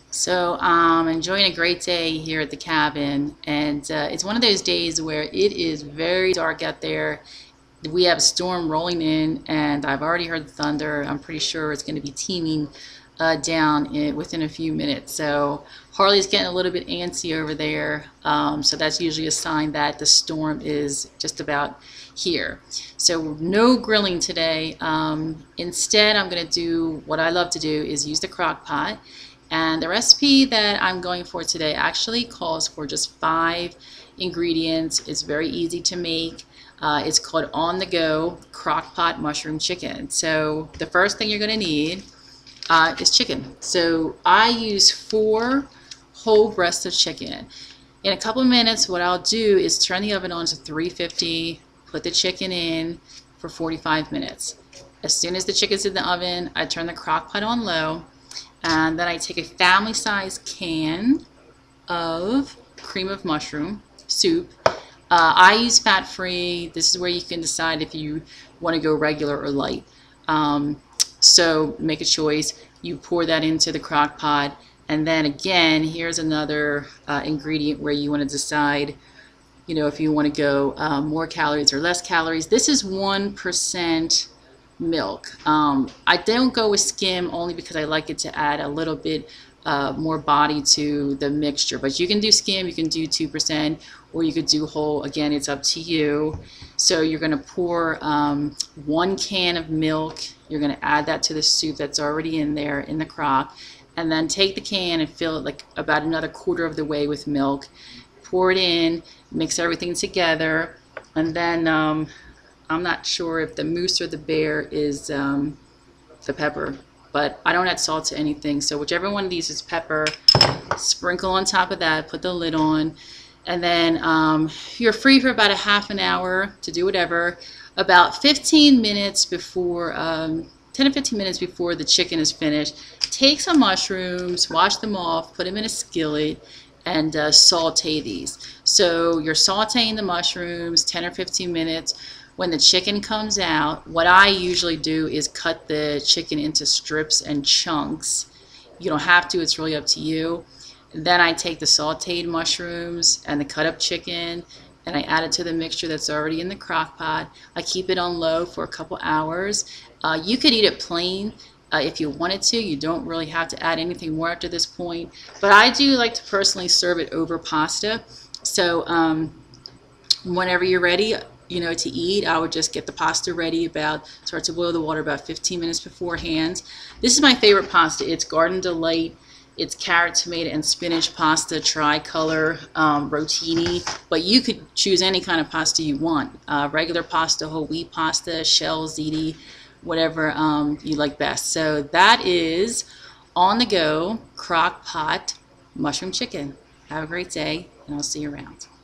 So I'm enjoying a great day here at the cabin, and it's one of those days where it is very dark out there. We have a storm rolling in, and I've already heard the thunder. I'm pretty sure it's going to be teeming down within a few minutes. So Harley's getting a little bit antsy over there, so that's usually a sign that the storm is just about here. So no grilling today. Instead, I'm going to do what I love to do is use the crock pot. And the recipe that I'm going for today actually calls for just 5 ingredients. It's very easy to make. It's called On the Go Crock Pot Mushroom Chicken. So the first thing you're going to need is chicken. So I use 4 whole breasts of chicken. In a couple of minutes, what I'll do is turn the oven on to 350, put the chicken in for 45 minutes. As soon as the chicken's in the oven, I turn the crock pot on low. And then I take a family-sized can of cream of mushroom soup. I use fat-free. This is where you can decide if you want to go regular or light. So make a choice. You pour that into the crock pot. And then again, here's another ingredient where you want to decide, you know, if you want to go more calories or less calories. This is 1% milk. I don't go with skim only because I like it to add a little bit more body to the mixture, but you can do skim, you can do 2%, or you could do whole. Again, it's up to you. So you're going to pour 1 can of milk. You're going to add that to the soup that's already in there in the crock, and then take the can and fill it like about another quarter of the way with milk. Pour it in, mix everything together, and then I'm not sure if the moose or the bear is the pepper, but I don't add salt to anything. So whichever one of these is pepper, sprinkle on top of that, put the lid on, and then you're free for about a half an hour to do whatever. About 15 minutes before, 10 to 15 minutes before the chicken is finished, take some mushrooms, wash them off, put them in a skillet, and saute these. So you're sauteing the mushrooms 10 or 15 minutes. When the chicken comes out, what I usually do is cut the chicken into strips and chunks. You don't have to, it's really up to you. Then I take the sauteed mushrooms and the cut up chicken and I add it to the mixture that's already in the crock pot. I keep it on low for a couple hours. You could eat it plain if you wanted to. You don't really have to add anything more after this point. But I do like to personally serve it over pasta. So whenever you're ready, you know, to eat, I would just get the pasta ready, start to boil the water about 15 minutes beforehand. This is my favorite pasta. It's Garden Delight. It's carrot, tomato, and spinach pasta, tricolor, rotini. But you could choose any kind of pasta you want. Regular pasta, whole wheat pasta, shell, ziti, whatever you like best. So that is On the Go Crock Pot Mushroom Chicken. Have a great day, and I'll see you around.